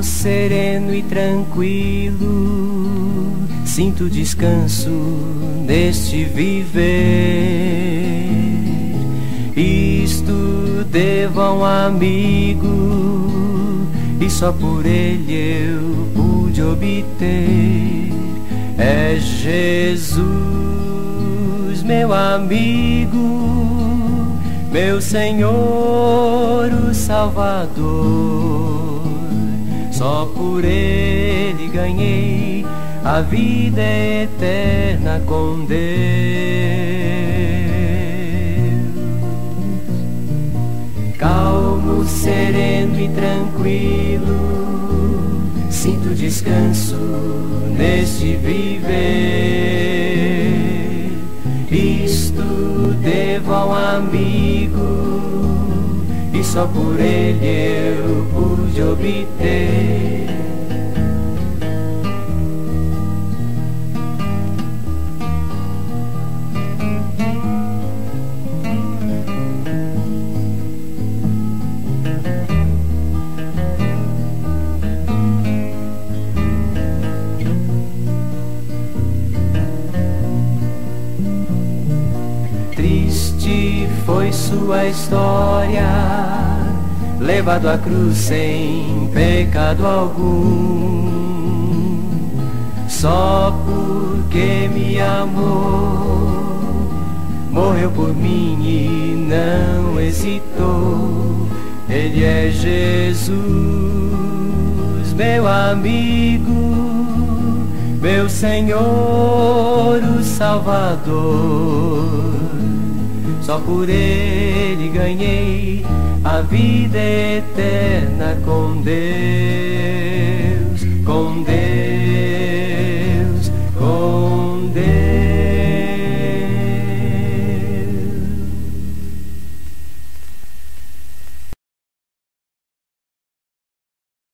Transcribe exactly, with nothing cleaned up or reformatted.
sereno e tranquilo, sinto descanso neste viver. Isto devo a um amigo, e só por ele eu pude obter. É Jesus, meu amigo, meu Senhor, o Salvador. Só por ele ganhei a vida eterna com Deus. Calmo, sereno e tranquilo, sinto descanso neste viver. Isto devo a um amigo, e só por ele eu pude obter. Triste foi sua história, levado à cruz sem pecado algum. Só porque me amou, morreu por mim e não hesitou. Ele é Jesus, meu amigo, meu Senhor, o Salvador. Só por ele ganhei a vida eterna com Deus.